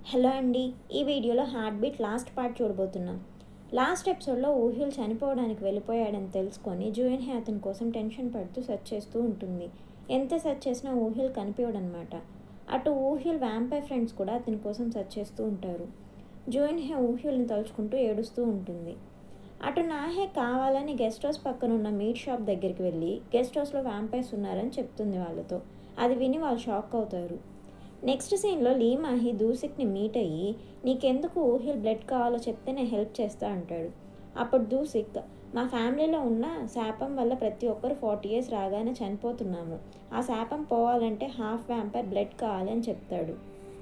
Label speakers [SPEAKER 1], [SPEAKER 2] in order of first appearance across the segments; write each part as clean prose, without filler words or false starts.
[SPEAKER 1] Hello అండి. ఈ వీడియోలో హార్ట్ బీట్ లాస్ట్ పార్ట్ చూడబోతున్నాం. లాస్ట్ ఎపిసోడ్లో ఊహ్యుల్ చనిపోవడానికి వెళ్ళిపోయాడని తెలుసుకొని జూయిన్ హే అతని కోసం టెన్షన్ పడుతూ సెర్చ్ చేస్తూ ఉంటుంది. ఎంత సెర్చ్ చేసినా ఊహ్యుల్ కనిపించడనమాట. అటు ఊహ్యుల్ వ్యాంపైర్ ఫ్రెండ్స్ కూడా అతని కోసం సెర్చ్ చేస్తూ ఉంటారు. జూయిన్ హే ఊహ్యుల్ని తలుచుకుంటూ ఏడుస్తూ ఉంటుంది. అటు నాహే కావాలని గెస్ట్ హౌస్ పక్కన ఉన్న మీట్ షాప్ దగ్గరికి వెళ్ళి గెస్ట్ హౌస్లో వ్యాంపైర్స్ ఉన్నారని చెప్తుంది వాళ్ళతో. అది విని వాళ్ళు షాక్ అవుతారు. నెక్స్ట్ సీన్లో లీ మాహీ దూసిక్ని మీట్ అయ్యి నీకెందుకు ఊహ్యుల్ బ్లడ్ కావాలో చెప్తే నేను హెల్ప్ చేస్తా అంటాడు. అప్పుడు దూసిక్ మా ఫ్యామిలీలో ఉన్న శాపం వల్ల ప్రతి ఒక్కరు 40 years రాగానే చనిపోతున్నాము. ఆ శాపం పోవాలంటే హాఫ్ వ్యాంపైర్ బ్లడ్ కావాలని చెప్తాడు.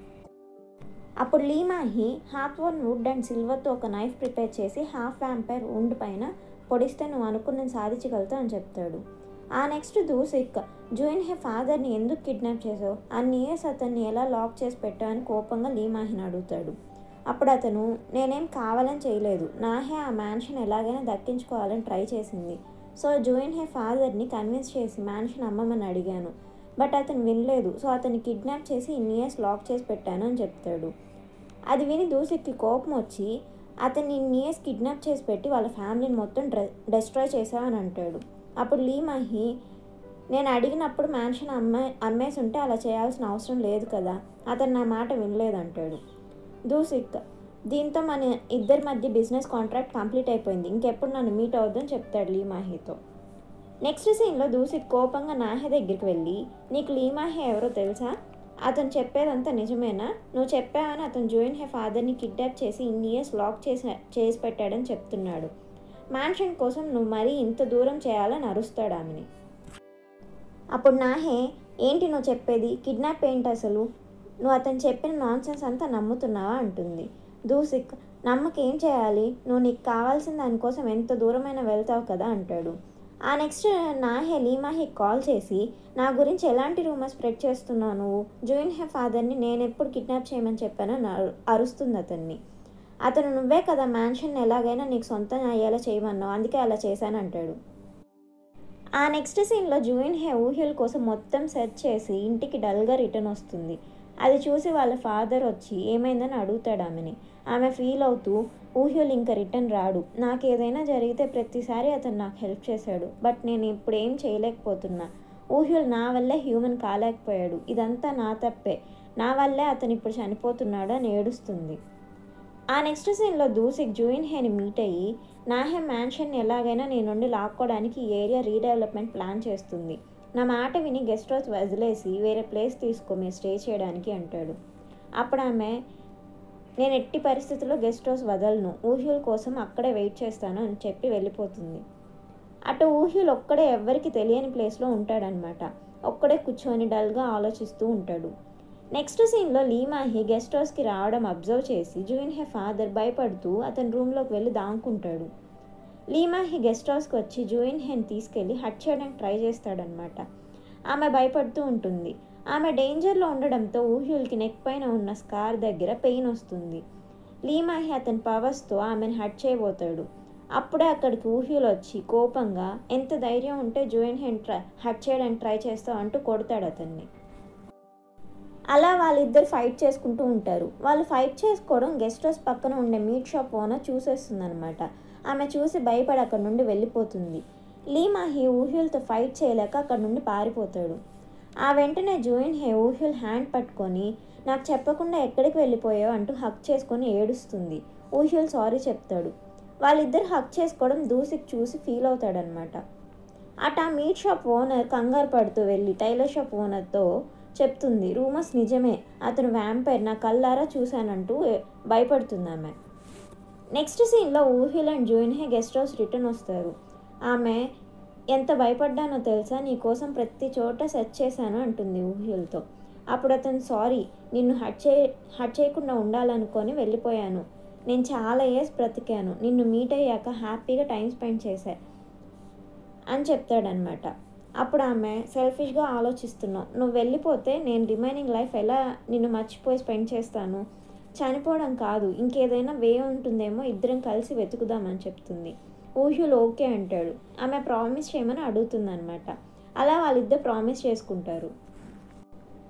[SPEAKER 1] అప్పుడు లీ మాహీ హార్త్వోర్న్ వుడ్ అండ్ సిల్వర్తో ఒక నైఫ్ ప్రిపేర్ చేసి హాఫ్ వ్యాంపైర్ వుండ్ పైన పొడిస్తే నువ్వు అనుకున్నది సాధించగలుగుతావు అని చెప్తాడు. ఆ నెక్స్ట్ దూసిక్ జూయిన్ హే ఫాదర్ని ఎందుకు కిడ్నాప్ చేసావు, అన్ని ఇయర్స్ అతన్ని ఎలా లాక్ చేసి పెట్టావు అని కోపంగా లీ మాహిని అడుగుతాడు. అప్పుడు అతను నేనేం కావాలని చేయలేదు, నాహే ఆ మ్యాన్షన్ ఎలాగైనా దక్కించుకోవాలని ట్రై చేసింది. సో జూయిన్ హే ఫాదర్ని కన్విన్స్ చేసి మ్యాన్షన్ అమ్మమని అడిగాను, బట్ అతను వినలేదు. సో అతన్ని కిడ్నాప్ చేసి ఇన్ని ఇయర్స్ లాక్ చేసి పెట్టాను అని చెప్తాడు. అది విని దూసిక్కి కోపం వచ్చి అతన్ని ఇన్ని ఇయర్స్ కిడ్నాప్ చేసి పెట్టి వాళ్ళ ఫ్యామిలీని మొత్తం డెస్ట్రాయ్ చేసావని అంటాడు. అప్పుడు లీ మాహీ నేను అడిగినప్పుడు మ్యాన్షన్ అమ్మేసి ఉంటే అలా చేయాల్సిన అవసరం లేదు కదా, అతను నా మాట వినలేదంటాడు. దూసిక్ దీంతో మన ఇద్దరి మధ్య బిజినెస్ కాంట్రాక్ట్ కంప్లీట్ అయిపోయింది, ఇంకెప్పుడు నన్ను మీట్ అవుద్దని చెప్తాడు లీ మాహీతో. నెక్స్ట్ సీన్లో దూసిక్ కోపంగా నాహే దగ్గరికి వెళ్ళి నీకు లీ మాహీ ఎవరో తెలుసా, అతను చెప్పేదంతా నిజమేనా, నువ్వు చెప్పావని అతను జూయిన్ హే ఫాదర్ని కిడ్నాప్ చేసి ఇన్ని ఇయర్స్ లాక్ చేసి పెట్టాడని చెప్తున్నాడు. మ్యాన్షన్ కోసం నువ్వు మరీ ఇంత దూరం చేయాలని అరుస్తాడు ఆమెని. అప్పుడు నాహే ఏంటి నువ్వు చెప్పేది, కిడ్నాప్ ఏంటి అసలు, నువ్వు అతను చెప్పిన నాన్సెన్స్ అంతా నమ్ముతున్నావా అంటుంది. దూసిక్ నమ్మకేం చేయాలి, నువ్వు నీకు కావాల్సిన దానికోసం ఎంత దూరమైనా వెళ్తావు కదా అంటాడు. ఆ నెక్స్ట్ నాహే లీమాహికి కాల్ చేసి నా గురించి ఎలాంటి రూమర్స్ స్ప్రెడ్ చేస్తున్నావు, నువ్వు జూయిన్ హే ఫాదర్ని నేను ఎప్పుడు కిడ్నాప్ చేయమని చెప్పానో అరుస్తుంది అతన్ని. అతను నువ్వే కదా మ్యాన్షన్ ఎలాగైనా నీకు సొంతం అయ్యేలా చేయమన్నావు, అందుకే అలా చేశానంటాడు. ఆ నెక్స్ట్ సీన్లో జూయిన్ హే ఊహ్యుల్ కోసం మొత్తం సెర్చ్ చేసి ఇంటికి డల్గా రిటర్న్ వస్తుంది. అది చూసి వాళ్ళ ఫాదర్ వచ్చి ఏమైందని అడుగుతాడు ఆమెని. ఆమె ఫీల్ అవుతూ ఊహ్యుల్ ఇంకా రిటర్న్ రాడు, నాకు ఏదైనా జరిగితే ప్రతిసారి అతను నాకు హెల్ప్ చేశాడు, బట్ నేను ఇప్పుడు ఏం చేయలేకపోతున్నా, ఊహ్యుల్ నా వల్లే హ్యూమన్ కాలేకపోయాడు, ఇదంతా నా తప్పే, నా వల్లే అతను ఇప్పుడు చనిపోతున్నాడు అని ఏడుస్తుంది. ఆ నెక్స్ట్ సీన్లో దూసిక్ జూయిన్ హేని మీట్ అయ్యి నాహే మ్యాన్షన్ని ఎలాగైనా నీ నుండి లాక్కోవడానికి ఈ ఏరియా రీడెవలప్మెంట్ ప్లాన్ చేస్తుంది, నా మాట విని గెస్ట్ హౌస్ వదిలేసి వేరే ప్లేస్ తీసుకో మీరు స్టే చేయడానికి అంటాడు. అప్పుడు ఆమె నేను ఎట్టి పరిస్థితుల్లో గెస్ట్ హౌస్ వదలను, ఊహ్యుల్ కోసం అక్కడే వెయిట్ చేస్తాను అని చెప్పి వెళ్ళిపోతుంది. అటు ఊహ్యుల్ ఒక్కడే ఎవ్వరికి తెలియని ప్లేస్లో ఉంటాడనమాట. ఒక్కడే కూర్చొని డల్గా ఆలోచిస్తూ ఉంటాడు. నెక్స్ట్ సీన్లో లీ మాహీ గెస్ట్ హౌస్కి రావడం అబ్జర్వ్ చేసి జూయిన్ హే ఫాదర్ భయపడుతూ అతని రూమ్లోకి వెళ్ళి దాంకుంటాడు. లీ మాహీ గెస్ట్ హౌస్కి వచ్చి జూయిన్ హేని తీసుకెళ్ళి హట్ చేయడానికి ట్రై చేస్తాడనమాట. ఆమె భయపడుతూ ఉంటుంది. ఆమె డేంజర్లో ఉండడంతో ఊహ్యుల్కి నెక్ పైన ఉన్న స్కార్ దగ్గర పెయిన్ వస్తుంది. లీ మాహీ అతని పవర్స్తో ఆమెను హట్ చేయబోతాడు. అప్పుడే అక్కడికి ఊహ్యుల్ వచ్చి కోపంగా ఎంత ధైర్యం ఉంటే జూయిన్ హేని హట్ చేయడానికి ట్రై చేస్తావు అంటూ కొడతాడు అతన్ని. అలా వాళ్ళిద్దరు ఫైట్ చేసుకుంటూ ఉంటారు. వాళ్ళు ఫైట్ చేసుకోవడం గెస్ట్ హౌస్ పక్కన ఉండే మీట్ షాప్ ఓనర్ చూసేస్తుంది అనమాట. ఆమె చూసి భయపడి అక్కడ నుండి వెళ్ళిపోతుంది. లీ మాహీ ఊహ్యుల్తో ఫైట్ చేయలేక అక్కడ నుండి పారిపోతాడు. ఆ వెంటనే జూయిన్ హే ఊహ్యుల్ హ్యాండ్ పట్టుకొని నాకు చెప్పకుండా ఎక్కడికి వెళ్ళిపోయావు అంటూ హక్ చేసుకొని ఏడుస్తుంది. ఊహ్యుల్ సారీ చెప్తాడు. వాళ్ళిద్దరు హక్ చేసుకోవడం దూసిక్ చూసి ఫీల్ అవుతాడనమాట. అటు ఆ మీట్ షాప్ ఓనర్ కంగారు పడుతూ వెళ్ళి టైలర్ షాప్ ఓనర్తో చెప్తుంది రూమర్స్ నిజమే, అతను వ్యాంపైర్ నా కళ్ళారా చూశానంటూ భయపడుతుంది ఆమె. నెక్స్ట్ సీన్లో ఊహ్యుల్ అండ్ జూయిన్ హే గెస్ట్ హౌస్ రిటర్న్ వస్తారు. ఆమె ఎంత భయపడ్డానో తెలుసా, నీ కోసం ప్రతి చోట సెర్చ్ చేశాను అంటుంది ఊహ్యుల్తో. అప్పుడు అతను సారీ, నిన్ను హట్ చేయకుండా ఉండాలనుకొని వెళ్ళిపోయాను, నేను చాలా ఇయర్స్ బ్రతికాను, నిన్ను మీట్ అయ్యాక హ్యాపీగా టైం స్పెండ్ చేశా అని చెప్తాడనమాట. అప్పుడు ఆమె సెల్ఫిష్గా ఆలోచిస్తున్నావు, నువ్వు వెళ్ళిపోతే నేను రిమైనింగ్ లైఫ్ ఎలా నిన్ను మర్చిపోయి స్పెండ్ చేస్తాను, చనిపోవడం కాదు ఇంకేదైనా వే ఉంటుందేమో ఇద్దరం కలిసి వెతుకుదామని చెప్తుంది. ఊహ్యుల్ ఓకే అంటాడు. ఆమె ప్రామిస్ చేయమని అడుగుతుందనమాట. అలా వాళ్ళిద్దరు ప్రామిస్ చేసుకుంటారు.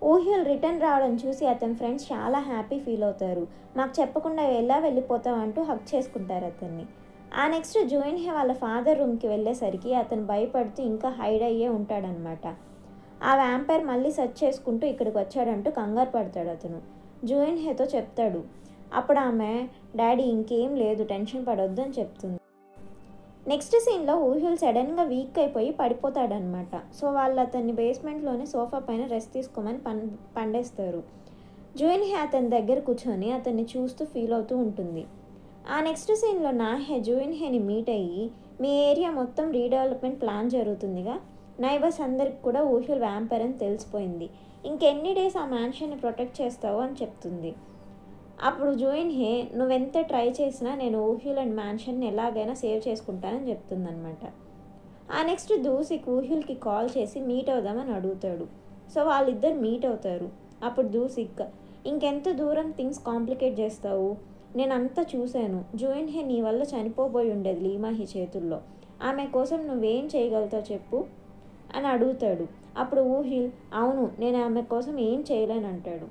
[SPEAKER 1] ఊహ్యుల్ రిటర్న్ రావడం చూసి అతని ఫ్రెండ్స్ చాలా హ్యాపీ ఫీల్ అవుతారు. మాకు చెప్పకుండా ఎలా వెళ్ళిపోతావు అంటూ హక్ చేసుకుంటారు అతన్ని. ఆ నెక్స్ట్ జూయిన్హే వాళ్ళ ఫాదర్ రూమ్కి వెళ్ళేసరికి అతను భయపడుతూ ఇంకా హైడ్ అయ్యే ఉంటాడనమాట. ఆ వ్యాంపైర్ మళ్ళీ సెర్చ్ చేసుకుంటూ ఇక్కడికి వచ్చాడంటూ కంగారు పడతాడు అతను. జూయిన్హేతో చెప్తాడు. అప్పుడు ఆమె డాడీ ఇంకేం లేదు, టెన్షన్ పడొద్దు అని చెప్తుంది. నెక్స్ట్ సీన్లో ఊహ్యుల్ సడన్గా వీక్ అయిపోయి పడిపోతాడనమాట. సో వాళ్ళు అతన్ని బేస్మెంట్లోనే సోఫా పైన రెస్ట్ తీసుకోమని పండేస్తారు. జూయిన్హే అతని దగ్గర కూర్చొని అతన్ని చూస్తూ ఫీల్ అవుతూ ఉంటుంది. ఆ నెక్స్ట్ సీన్లో నాహే జూయిన్హేని మీట్ అయ్యి, మీ ఏరియా మొత్తం రీడెవలప్మెంట్ ప్లాన్ జరుగుతుందిగా, నైబర్స్ అందరికి కూడా ఊహ్యుల్ వ్యాంపైర్ అని తెలిసిపోయింది, ఇంకెన్ని డేస్ ఆ మ్యాన్షన్ని ప్రొటెక్ట్ చేస్తావు అని చెప్తుంది. అప్పుడు జూయిన్హే నువ్వెంత ట్రై చేసినా నేను ఊహ్యుల్ అండ్ మ్యాన్షన్ని ఎలాగైనా సేవ్ చేసుకుంటానని చెప్తుందనమాట. ఆ నెక్స్ట్ దూసిక్ ఊహ్యుల్కి కాల్ చేసి మీట్ అవుదామని అడుగుతాడు. సో వాళ్ళిద్దరు మీట్ అవుతారు. అప్పుడు దూసిక్ ఇంకెంత దూరం థింగ్స్ కాంప్లికేట్ చేస్తావు, నేను అంతా చూశాను, జూయిన్హే నీ వల్ల చనిపోబోయి ఉండేది లీమాహి చేతుల్లో, ఆమె కోసం నువ్వేం చేయగలుగుతావు చెప్పు అని అడుగుతాడు. అప్పుడు ఊహ్యుల్ అవును నేను ఆమె కోసం ఏం చేయలేను అంటాడు.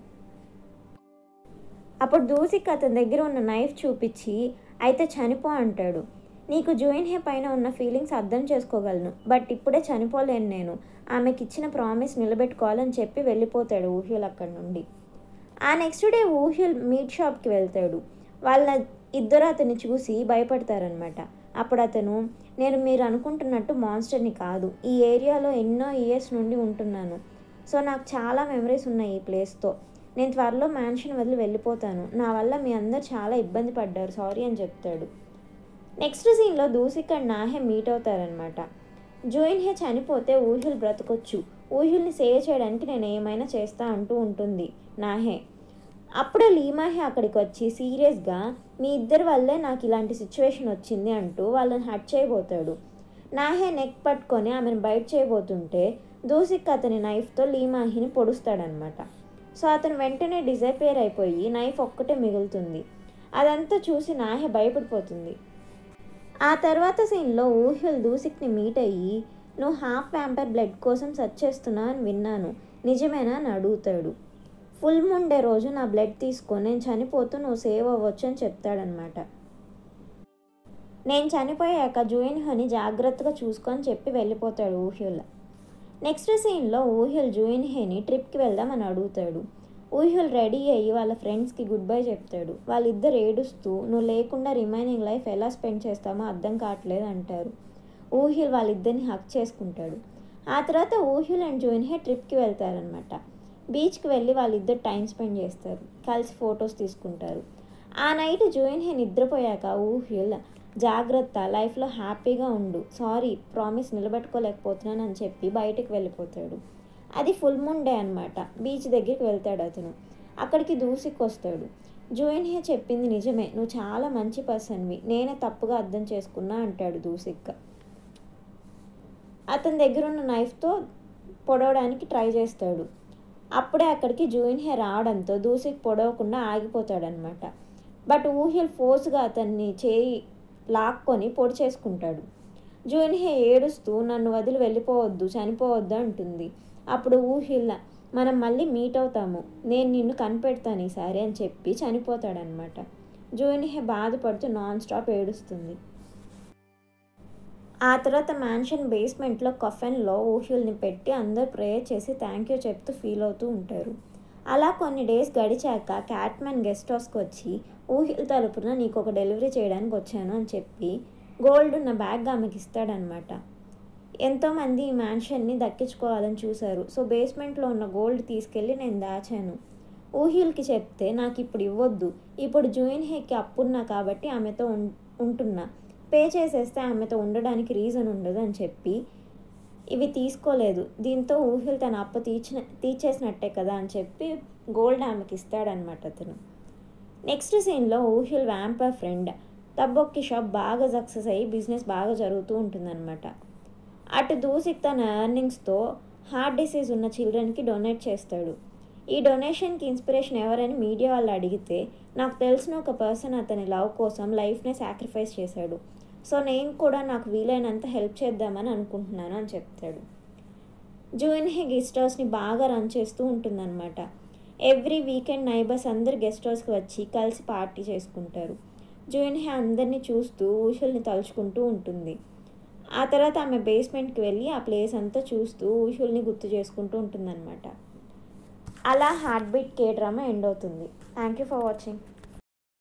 [SPEAKER 1] అప్పుడు దూసిక్ అతని దగ్గర ఉన్న నైఫ్ చూపించి అయితే చనిపో అంటాడు. నీకు జూయిన్హే పైన ఉన్న ఫీలింగ్స్ అర్థం చేసుకోగలను, బట్ ఇప్పుడే చనిపోలేను, నేను ఆమెకి ఇచ్చిన ప్రామిస్ నిలబెట్టుకోవాలని చెప్పి వెళ్ళిపోతాడు ఊహ్యుల్ అక్కడి నుండి. ఆ నెక్స్ట్ డే ఊహ్యుల్ మీట్ షాప్కి వెళ్తాడు. వాళ్ళ ఇద్దరు అతన్ని చూసి భయపడతారనమాట. అప్పుడు అతను నేను మీరు అనుకుంటున్నట్టు మాన్స్టర్ని కాదు, ఈ ఏరియాలో ఎన్నో ఇయర్స్ నుండి ఉంటున్నాను, సో నాకు చాలా మెమరీస్ ఉన్నాయి ఈ ప్లేస్తో, నేను త్వరలో మ్యాన్షన్ వదిలి వెళ్ళిపోతాను, నా వల్ల మీ అందరు చాలా ఇబ్బంది పడ్డారు, సారీ అని చెప్తాడు. నెక్స్ట్ సీన్లో దూసిక్ అండ్ నాహే మీట్ అవుతారనమాట. జూయిన్హే చనిపోతే ఊహ్యుల్ బ్రతకొచ్చు, ఊహ్యుల్ని సేవ్ చేయడానికి నేను ఏమైనా చేస్తా అంటూ ఉంటుంది నాహే. అప్పుడే లీమాహే అక్కడికి వచ్చి సీరియస్గా మీ ఇద్దరి వల్లే నాకు ఇలాంటి సిచ్యువేషన్ వచ్చింది అంటూ వాళ్ళని హట్ చేయబోతాడు. నాహే నెక్ పట్టుకొని ఆమెను బయట చేయబోతుంటే దూసిక్ అతని నైఫ్తో లీమాహిని పొడుస్తాడనమాట. సో అతను వెంటనే డిజపేర్ అయిపోయి నైఫ్ ఒక్కటే మిగులుతుంది. అదంతా చూసి నాహే భయపడిపోతుంది. ఆ తర్వాత సీన్లో ఊహ్యుల్ దూసిక్ని మీట్ అయ్యి నువ్వు హాఫ్ వ్యాంపైర్ బ్లడ్ కోసం సెర్చ్ చేస్తున్నావు అని విన్నాను, నిజమేనా అని అడుగుతాడు. ఫుల్ మూన్ డే రోజు నా బ్లడ్ తీసుకొని నేను చనిపోతూ నువ్వు సేవ్ అవ్వచ్చు అని చెప్తాడనమాట. నేను చనిపోయాక జూయిన్హేని జాగ్రత్తగా చూసుకొని చెప్పి వెళ్ళిపోతాడు ఊహ్యుల్. నెక్స్ట్ సీన్లో ఊహ్యుల్ జూయిన్హేని ట్రిప్కి వెళ్దామని అడుగుతాడు. ఊహ్యుల్ రెడీ అయ్యి వాళ్ళ ఫ్రెండ్స్కి గుడ్ బై చెప్తాడు. వాళ్ళిద్దరు ఏడుస్తూ నువ్వు లేకుండా రిమైనింగ్ లైఫ్ ఎలా స్పెండ్ చేస్తామో అర్థం కావట్లేదు అంటారు. ఊహ్యుల్ వాళ్ళిద్దరిని హక్ చేసుకుంటాడు. ఆ తర్వాత ఊహ్యుల్ అండ్ జూయిన్హే ట్రిప్కి వెళ్తారనమాట. బీచ్కి వెళ్ళి వాళ్ళిద్దరు టైం స్పెండ్ చేస్తారు, కలిసి ఫొటోస్ తీసుకుంటారు. ఆ నైట్ జూయిన్హే నిద్రపోయాక ఊహ్యుల్ జాగ్రత్త, లైఫ్లో హ్యాపీగా ఉండు, సారీ ప్రామిస్ నిలబెట్టుకోలేకపోతున్నాను అని చెప్పి బయటకు వెళ్ళిపోతాడు. అది ఫుల్ మూన్ డే అనమాట. బీచ్ దగ్గరికి వెళ్తాడు అతను. అక్కడికి దూసిక్ వస్తాడు. జూయిన్హే చెప్పింది నిజమే, నువ్వు చాలా మంచి పర్సన్వి, నేనే తప్పుగా అర్థం చేసుకున్నా అంటాడు దూసిక్. అతని దగ్గర ఉన్న నైఫ్తో పొడవడానికి ట్రై చేస్తాడు. అప్పుడే అక్కడికి జూయిన్హే రావడంతో దూసిక్ పొడవకుండా ఆగిపోతాడనమాట. బట్ ఊహ్యుల్ ఫోర్స్గా అతన్ని చేయి లాక్కొని పొడి చేసుకుంటాడు. జూయిన్హే ఏడుస్తూ నన్ను వదిలి వెళ్ళిపోవద్దు, చనిపోవద్దు అంటుంది. అప్పుడు ఊహ్యుల్ మనం మళ్ళీ మీట్ అవుతాము, నేను నిన్ను కనిపెడతాను ఈసారి అని చెప్పి చనిపోతాడనమాట. జూయిన్హే బాధపడుతూ నాన్ స్టాప్ ఏడుస్తుంది. ఆ తర్వాత మ్యాన్షన్ బేస్మెంట్లో కఫెన్లో ఊహ్యుల్ని పెట్టి అందరు ప్రేయర్ చేసి థ్యాంక్ యూ చెప్తూ ఫీల్ అవుతూ ఉంటారు. అలా కొన్ని డేస్ గడిచాక క్యాట్మ్యాన్ గెస్ట్ హౌస్కి వచ్చి ఊహ్యుల్ తరపున నీకు ఒక డెలివరీ చేయడానికి వచ్చాను అని చెప్పి గోల్డ్ ఉన్న బ్యాగ్ ఆమెకి ఇస్తాడనమాట. ఎంతోమంది ఈ మ్యాన్షన్ని దక్కించుకోవాలని చూశారు, సో బేస్మెంట్లో ఉన్న గోల్డ్ తీసుకెళ్ళి నేను దాచాను. ఊహ్యుల్కి చెప్తే నాకు ఇప్పుడు ఇవ్వద్దు, ఇప్పుడు జూయిన్హేకి అప్పున్నా కాబట్టి ఆమెతో ఉంటున్నా, పే చేసేస్తే ఆమెతో ఉండడానికి రీజన్ ఉండదు అని చెప్పి ఇవి తీసుకోలేదు, దీంతో ఊహ్యుల్ తన అప్పు తీర్చేసినట్టే కదా అని చెప్పి గోల్డ్ ఆమెకి ఇస్తాడనమాట అతను. నెక్స్ట్ సీన్లో ఊహ్యుల్ వ్యాంపైర్ ఫ్రెండ్ తబ్బొక్కి షాప్ బాగా సక్సెస్ అయ్యి బిజినెస్ బాగా జరుగుతూ ఉంటుందన్నమాట. అటు దూసిక్ తన ఎర్నింగ్స్తో హార్ట్ డిసీజ్ ఉన్న చిల్డ్రన్కి డొనేట్ చేస్తాడు. ఈ డొనేషన్కి ఇన్స్పిరేషన్ ఎవరని మీడియా వాళ్ళు అడిగితే నాకు తెలిసిన ఒక పర్సన్ అతని లవ్ కోసం లైఫ్నే సాక్రిఫైస్ చేశాడు, సో నేను కూడా నాకు వీలైనంత హెల్ప్ చేద్దామని అనుకుంటున్నాను అని చెప్తాడు. జూయిన్హే గెస్ట్ హౌస్ని బాగా రన్ చేస్తూ ఉంటుందన్నమాట. ఎవ్రీ వీకెండ్ నైబర్స్ అందరు గెస్ట్ హౌస్కి వచ్చి కలిసి పార్టీ చేసుకుంటారు. జూయిన్హే అందరినీ చూస్తూ ఊషుల్ని తలుచుకుంటూ ఉంటుంది. ఆ తర్వాత ఆమె బేస్మెంట్కి వెళ్ళి ఆ ప్లేస్ అంతా చూస్తూ ఊషుల్ని గుర్తు చేసుకుంటూ ఉంటుందన్నమాట. అలా heart beat K drama end అవుతుంది. Thank you for watching.